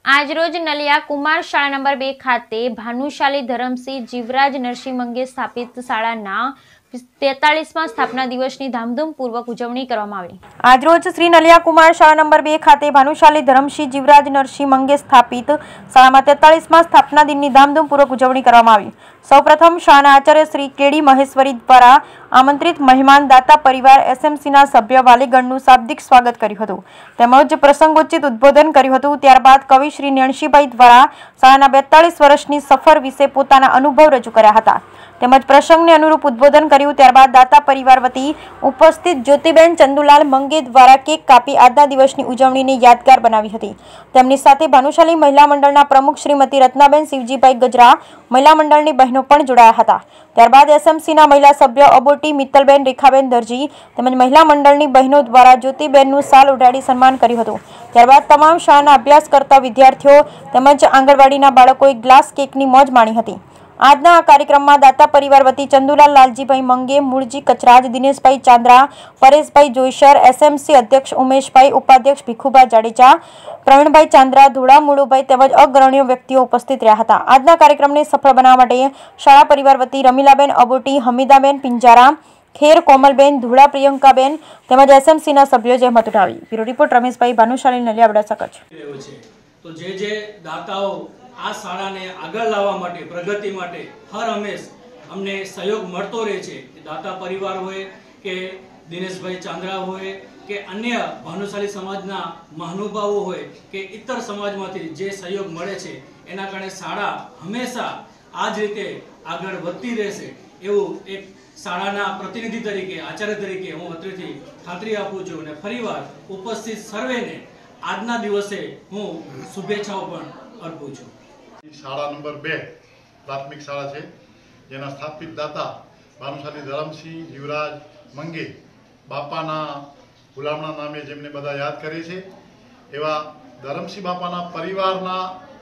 આજરોજ નલિયા કુમાર શાળા નંબર 2 ખાતે ભાનુશાલી ધરમસિંહ જીવરાજ નરસિંહ મંગે સ્થાપિત શાળાના 43મા સ્થાપના દિવસની ધામધૂમપૂર્વક ઉજવણી કરવામાં આવી। આજરોજ શ્રી નલિયા કુમાર શાળા નંબર 2 ખાતે ભાનુશાલી ધરમસિંહ જીવરાજ નરસિંહ મંગે સ્થાપિત શાળામાં 43મા સ્થાપના દિનની ધામધૂમપૂર્વક ઉજવણી કરવામાં આવી। સૌપ્રથમ શાળાના આચાર્ય શ્રી કેડી મહેશ્વરી દ્વારા આમંત્રિત મહેમાન દાતા પરિવાર એસએમસીના સભ્ય વાલીગણનું શાબ્દિક સ્વાગત કર્યું હતું તેમજ પ્રસંગોચિત ઉદ્બોધન કર્યું હતું। ત્યારબાદ કવિ શ્રી નેણશીભાઈ દ્વારા શાળાના 42 વર્ષની સફર વિશે પોતાના અનુભવ રજૂ કર્યા હતા તેમજ પ્રસંગને અનુરૂપ ઉદ્બોધન કર્યું। ત્યારબાદ દાતા પરિવાર વતી ઉપસ્થિત જ્યોતિબેન ચંદુલાલ મંગે દ્વારા કેક કાપી આજના દિવસની ઉજવણીને યાદગાર બનાવી હતી। તેમની સાથે ભાનુશાલી મહિલા મંડળના પ્રમુખ શ્રીમતી રત્નાબેન શિવજીભાઈ ગજરા મહિલા મંડળની બહેનો પણ જોડાયા હતા। ત્યારબાદ એસએમસીના મહિલા સભ્ય અબોટી મિત્તલબેન રેખાબેન દરજી તેમજ મહિલા મંડળની બહેનો દ્વારા જ્યોતિબેનનું શાલ ઉડાડી સન્માન કર્યું હતું। ત્યારબાદ તમામ શાળાના અભ્યાસ કરતા વિદ્યાર્થીઓ તેમજ આંગણવાડીના બાળકોએ ગ્લાસ કેકની મોજ માણી હતી। આજના આ કાર્યક્રમમાં દાતા પરિવાર વતી ચંદુલાલ લાલજીભાઈ મંગે, મૂળજી કચરાજ, દિનેશભાઈ ચાંદ્રા, પરેશભાઈ જોઈસર, એસએમસી અધ્યક્ષ ઉમેશભાઈ, ઉપાધ્યક્ષ ભીખુભાઈ જાડેજા, પ્રવીણભાઈ ચાંદ્રા, ધોળા મુળુભાઈ તેમજ અગ્રણીય વ્યક્તિઓ ઉપસ્થિત રહ્યા હતા। આજના કાર્યક્રમને સફળ બનાવવા માટે શાળા પરિવાર વતી રમીલાબેન અબોટી, હમીદાબેન પિંજારા, ખેર કોમલબેન, ધુળા પ્રિયંકાબેન તેમજ એસએમસીના સભ્યો જહેમત ઉઠાવી। Bureau report Rameshbhai, Bhanushali, Naliya, Abdasa, Kutch. તો જે દાતાઓ આ શાળાને આગળ લાવવા માટે, પ્રગતિ માટે હર હંમેશ અમને સહયોગ મળતો રહે છે। દાતા પરિવાર હોય કે દિનેશભાઈ ચાંદ્રા હોય કે અન્ય ભાનુશાલી સમાજના મહાનુભાવો હોય કે ઇતર સમાજમાંથી જે સહયોગ મળે છે એના કારણે શાળા હંમેશા આ જ રીતે આગળ વધતી રહેશે એવું એક શાળાના પ્રતિનિધિ તરીકે, આચાર્ય તરીકે હું અત્રેથી ખાતરી આપું છું અને ફરીવાર ઉપસ્થિત સર્વેને આજના દિવસે હું શુભેચ્છાઓ પણ અર્પું છું। શાળા નંબર 2 પ્રાથમિક શાળા છે જેના સ્થાપિત દાતા ભાનુશાલી ધરમસિંહ જીવરાજ મંગે બાપાના ગુલામના નામે જેમને બધા યાદ કરે છે એવા ધરમસિંહ બાપાના પરિવારના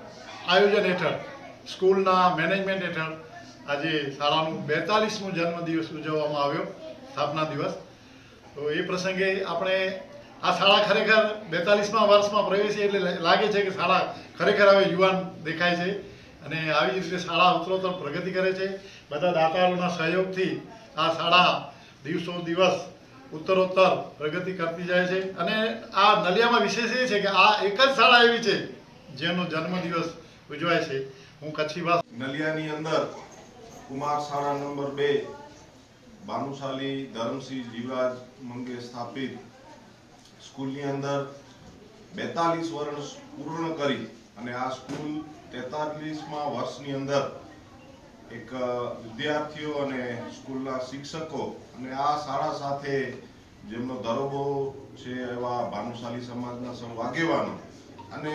આયોજન હેઠળ સ્કૂલના મેનેજમેન્ટ હેઠળ આજે શાળાનું 42મો જન્મદિવસ ઉજવવામાં આવ્યો, સ્થાપના દિવસ। તો એ પ્રસંગે આપણે આ શાળા ખરેખર 42મા વર્ષમાં પ્રવેશી એટલે લાગે છે કે શાળા ખરેખર હવે યુવાન દેખાય છે અને આવી જ રીતે શાળા ઉત્તરોત્તર પ્રગતિ કરે છે। બધા દાતાઓના સહયોગથી આ શાળા દિવસો દિવસ ઉત્તરોત્તર પ્રગતિ કરતી જાય છે અને આ નલિયામાં વિશેષ એ છે કે આ એક જ શાળા એવી છે જેનો જન્મદિવસ ઉજવાય છે। હું કચ્છી ભાષા નલિયાની અંદર કુમાર શાળા નંબર 2 ભાનુશાલી ધરમસિંહ જીવરાજ મંગે સ્થાપિત સ્કૂલની અંદર 42 વર્ષ પૂર્ણ કરી અને આ સ્કૂલ 43મા વર્ષની અંદર એક વિદ્યાર્થીઓ અને સ્કૂલના શિક્ષકો અને આ શાળા સાથે જેમનો દરોબો છે એવા ભાનુશાલી સમાજના સૌ આગેવાનો અને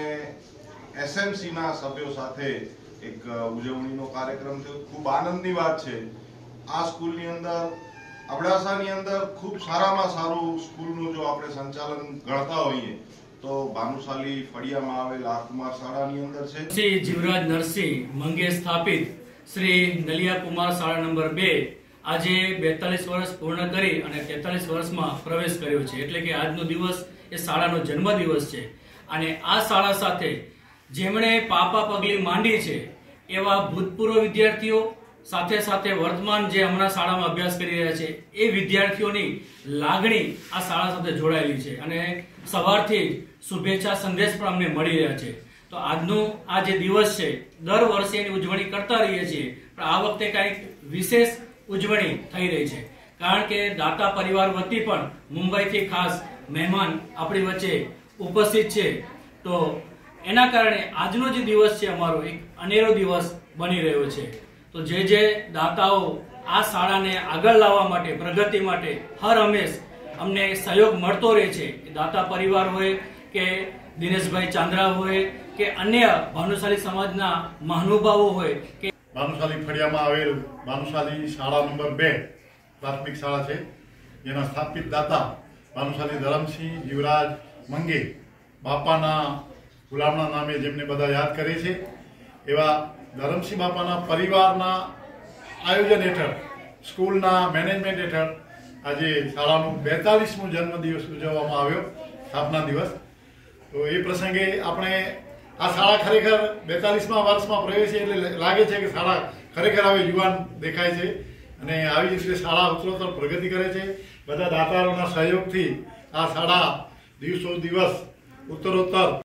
એસએમસીના સભ્યો સાથે એક ઉજવણીનો કાર્યક્રમ થયો। ખૂબ આનંદની વાત છે। આ સ્કૂલની અંદર અબડાસાની અંદર ખૂબ સારામાં સારું સ્કૂલનું જો આપણે સંચાલન ગણતા હોઈએ તો ભાનુશાલી ફળિયામાં આવેલ આ કુમાર શાળાની અંદર છે। શ્રી જીવરાજ નરસિંહ મંગે સ્થાપિત શ્રી નલિયા કુમાર શાળા નંબર 2 આજે 42 વર્ષ પૂર્ણ કરી અને 43 વર્ષમાં પ્રવેશ કર્યો છે એટલે કે આજનો દિવસ એ શાળાનો જન્મદિવસ છે અને આ શાળા સાથે જેમણે પાપા પગલી માંડી છે એવા ભૂતપૂર્વ વિદ્યાર્થીઓ સાથે સાથે વર્તમાન જે હમણાં શાળામાં અભ્યાસ કરી રહ્યા છે એ વિદ્યાર્થીઓની લાગણી આ શાળા સાથે જોડાયેલી છે અને સવારથી શુભેચ્છા સંદેશ પણ અમને મળી રહ્યા છે। તો આજનો આ જે દિવસ છે દર વર્ષે એની ઉજવણી કરતા રહીએ છીએ પણ આ વખતે કંઈક વિશેષ ઉજવણી થઈ રહી છે કારણ કે દાતા પરિવાર વતી પણ મુંબઈથી ખાસ મહેમાન આપણી વચ્ચે ઉપસ્થિત છે। તો એના કારણે આજનો જે દિવસ છે અમારો એક અનેરો દિવસ બની રહ્યો છે। તો જે દાતાઓ આ શાળાને આગળ લાવવા માટે, પ્રગતિ માટે હર હંમેશ અમને સહયોગ મળતો રહે છે, દાતા પરિવાર હોય કે દિનેશભાઈ ચાંદ્રા હોય કે અન્ય ભાનુશાલી સમાજના મહાનુભાવો હોય કે ભાનુશાલી ફળિયામાં આવેલ ભાનુશાલી શાળા નંબર 2 પ્રાથમિક શાળા છે જેના સ્થાપિત દાતા ભાનુશાલી ધરમસિંહ જીવરાજ મંગે બાપાના ગુલામના નામે જેમને બધા યાદ કરે છે એવા ધરમસિંહ બાપાના પરિવારના આયોજન હેઠળ સ્કૂલના મેનેજમેન્ટ હેઠળ આજે શાળાનું 42મો જન્મદિવસ ઉજવવામાં આવ્યો, સ્થાપના દિવસ। તો એ પ્રસંગે આપણે આ શાળા ખરેખર 42મા વર્ષમાં પ્રવેશી એટલે લાગે છે કે શાળા ખરેખર હવે યુવાન દેખાય છે અને આવી રીતે શાળા ઉત્તરોત્તર પ્રગતિ કરે છે. બધા દાતારોના સહયોગથી આ શાળા દિવસો દિવસ ઉત્તરોત્તર